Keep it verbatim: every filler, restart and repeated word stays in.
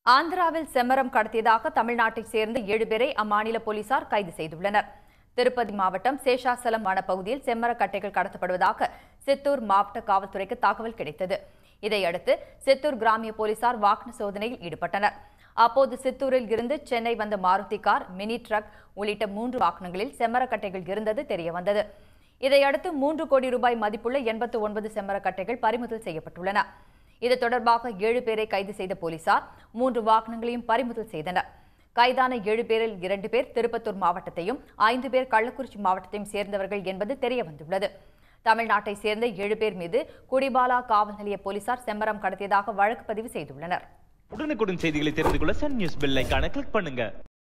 ஆந்திராவில் செம்மரம் கடத்தியதாக தமிழ்நாட்டைச் சேர்ந்த ஏழு பேரை அம்மாநில போலீசார் கைது செய்துள்ளனர். திருப்பதி மாவட்டம் சேஷாசலம் வனப்பகுதியில் செம்மரக்கட்டைகள் கடத்தப்படுவதாக சித்தூர் மாவட்ட காவல்துறைக்கு தகவல் கிடைத்தது. இதையடுத்து சித்தூர் கிராமிய போலீசார் வாகன சோதனையில் ஈடுபட்டனர். அப்போது சித்தூரில் இருந்து சென்னை வந்த மாருதி கார், மினி ட்ரக் உள்ளிட்ட மூன்று வாகனங்களில் செம்மரக்கட்டைகள் இருந்தது தெரியவந்தது. இதையடுத்து மூன்று கோடி ரூபாய் மதிப்புள்ள எண்பத்து ஒன்பது செம்மரக்கட்டைகள் பறிமுதல் செய்யப்பட்டுள்ளன. இது தொடர்பாக ஏழு பேரை கைது செய்த போலீசார் மூன்று வாகனங்களையும் பறிமுதல் செய்தனர். கைதான ஏழு பேரில் இரண்டு பேர் திருப்பத்தூர் மாவட்டத்தையும் ஐந்து பேர் கள்ளக்குறிச்சி மாவட்டத்தையும் சேர்ந்தவர்கள் என்பது தெரியவந்துள்ளது. தமிழ்நாட்டை சேர்ந்த ஏழு பேர் மீது குடிபாலா காவல் நிலைய போலீசார் செம்மரம் கடத்தியதாக வழக்கு பதிவு செய்துள்ளனர். உடனுக்குடன் செய்திகளை தெரிந்து கொள்ள சன் நியூஸ் பெல் ஐகானை கிளிக் பண்ணுங்க.